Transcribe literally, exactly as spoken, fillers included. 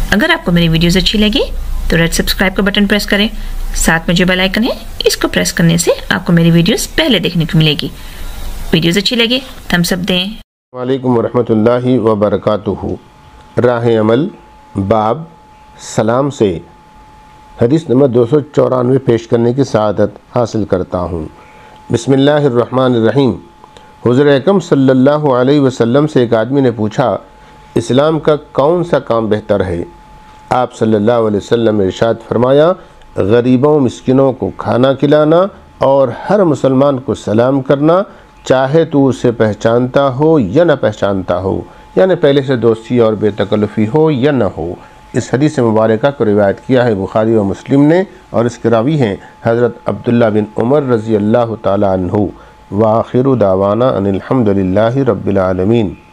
अगर आपको मेरी वीडियोस अच्छी लगी तो रेड सब्सक्राइब का बटन प्रेस करें। साथ में जो बेल आइकन है इसको प्रेस करने से आपको मेरी वीडियोस पहले देखने को मिलेगी। वीडियोस अच्छी लगे थम्स अप दें। वालेकुम रहमतुल्लाहि व बरकातुहू। राह अमल बाब सलाम से हदीस नंबर दो सौ चौरानवे पेश करने की सआदत हासिल करता हूँ। बिस्मिल्लाहिर्रहमानिर्रहीम। हुज़ूर अकरम सल्लल्लाहु अलैहि वसल्लम से एक आदमी ने पूछा, इस्लाम का कौन सा काम बेहतर है? आप सल्लल्लाहु अलैहि वसल्लम ने इरशाद फरमाया, गरीबों मिस्किनों को खाना खिलाना और हर मुसलमान को सलाम करना, चाहे तो उसे पहचानता हो या न पहचानता हो, यानी पहले से दोस्ती और बेतकल्लुफ़ी हो या न हो। इस हदीस मुबारका को रिवायत किया है बुखारी व मुस्लिम ने और इसके रावी हैं हज़रत अब्दुल्ला बिन उमर रज़ी अल्लाह ताला अन्हु। व आखिरु दावाना अनिल हम्दुलिल्लाहि रब्बिल आलमीन।